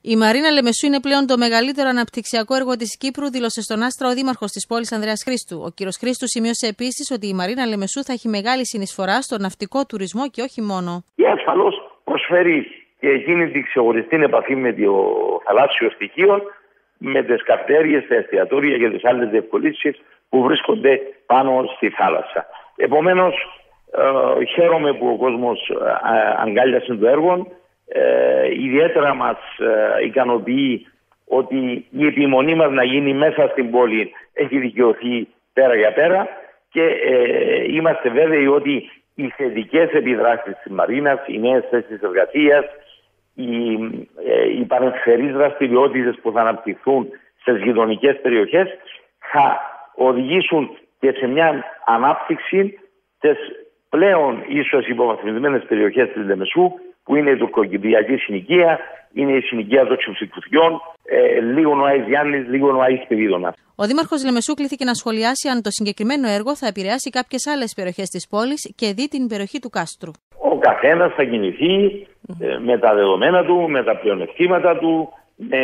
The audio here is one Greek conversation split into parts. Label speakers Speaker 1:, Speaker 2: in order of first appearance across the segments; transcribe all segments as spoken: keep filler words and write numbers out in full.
Speaker 1: Η Μαρίνα Λεμεσού είναι πλέον το μεγαλύτερο αναπτυξιακό έργο της Κύπρου, δήλωσε στον Άστρα ο Δήμαρχος της πόλης Ανδρέας Χρήστου. Ο κ. Χρήστου σημείωσε επίσης ότι η Μαρίνα Λεμεσού θα έχει μεγάλη συνεισφορά στο ναυτικό τουρισμό και όχι μόνο.
Speaker 2: Και ασφαλώς προσφέρει και εκείνη την ξεχωριστή επαφή με το θαλάσσιο στοιχείο, με τις καυτέριες, τα εστιατόρια και τις άλλες διευκολύνσεις που βρίσκονται πάνω στη θάλασσα. Επομένως, ε, χαίρομαι που ο κόσμος ε, αγκάλιασε το έργο. Ε, ιδιαίτερα μας ε, ικανοποιεί ότι η επιμονή μας να γίνει μέσα στην πόλη έχει δικαιωθεί πέρα για πέρα και ε, είμαστε βέβαιοι ότι οι θετικές επιδράσεις της Μαρίνας, οι νέες θέσεις εργασίας, οι, ε, οι παρεμφερείς δραστηριότητες που θα αναπτυχθούν στις γειτονικές περιοχές θα οδηγήσουν και σε μια ανάπτυξη στις πλέον ίσως υποβαθμισμένες περιοχές της Λεμεσού, που είναι η τουρκοκυπριακή συνοικία, είναι η συνοικία των Ξυψικουθιών, ε, λίγο ο Άης Γιάννης, λίγο ο Άης Πεδίδωνας.
Speaker 1: Ο Δήμαρχος Λεμεσού κλήθηκε να σχολιάσει αν το συγκεκριμένο έργο θα επηρεάσει κάποιες άλλες περιοχές της πόλης και δει την περιοχή του Κάστρου.
Speaker 2: Ο καθένας θα κινηθεί ε, με τα δεδομένα του, με τα πλεονεκτήματα του, με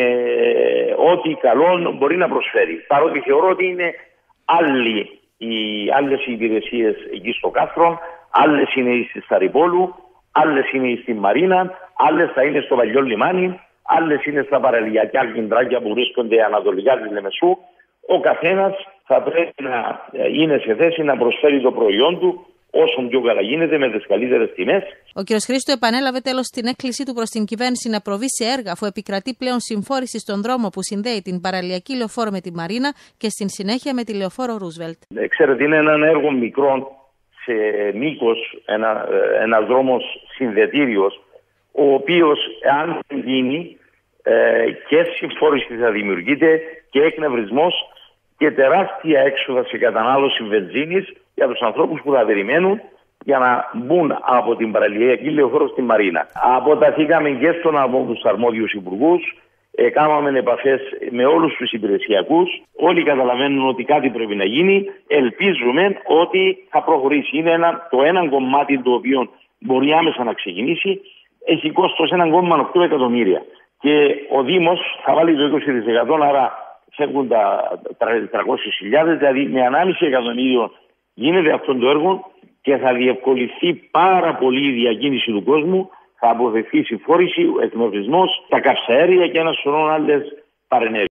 Speaker 2: ό,τι καλό μπορεί να προσφέρει. Παρότι θεωρώ ότι είναι άλλοι, οι άλλες υπηρεσίες εκεί στο Κάστρο, άλλες είναι στη Σταρυπόλου, άλλες είναι στη Μαρίνα, άλλες θα είναι στο Παλιό Λιμάνι, άλλες είναι στα παραλιακά κεντράκια που βρίσκονται ανατολικά της Λεμεσού. Ο καθένας θα πρέπει να είναι σε θέση να προσφέρει το προϊόν του όσο πιο καλά γίνεται, με τις καλύτερες τιμές.
Speaker 1: Ο κ. Χρήστου επανέλαβε τέλος την έκκλησή του προς την κυβέρνηση να προβεί σε έργα, αφού επικρατεί πλέον συμφόρηση στον δρόμο που συνδέει την παραλιακή λεωφόρο με τη Μαρίνα και στην συνέχεια με τη λεωφόρο Ρούσβελτ.
Speaker 2: Ε, ξέρετε, είναι ένα έργο μικρό σε μήκος, ένα, ένας δρόμος συνδετήριος, ο οποίος, αν γίνει, ε, και συμφόρηση θα δημιουργείται και εκνευρισμός και τεράστια έξοδα σε κατανάλωση βενζίνης για τους ανθρώπους που θα περιμένουν για να μπουν από την παραλιακή λεωφόρο στη Μαρίνα. Αποταθήκαμε και στον από τους αρμόδιους υπουργούς, ε, κάναμε επαφές με όλους τους υπηρεσιακούς. Όλοι καταλαβαίνουν ότι κάτι πρέπει να γίνει. Ελπίζουμε ότι θα προχωρήσει. Είναι ένα, το ένα κομμάτι το οποίο μπορεί άμεσα να ξεκινήσει. Έχει κόστος ένα κόμμα οκτώ εκατομμύρια. Και ο Δήμος θα βάλει το είκοσι τοις εκατό, άρα φεύγουν τα τριακόσιες χιλιάδες, δηλαδή με ενάμιση εκατομμύριο γίνεται αυτό το έργο και θα διευκολυνθεί πάρα πολύ η διακίνηση του κόσμου, θα αποφευθεί η συμφόρηση, ο εκνευρισμός, τα καυσαέρια και ένα σωρό άλλες παρενέργειες.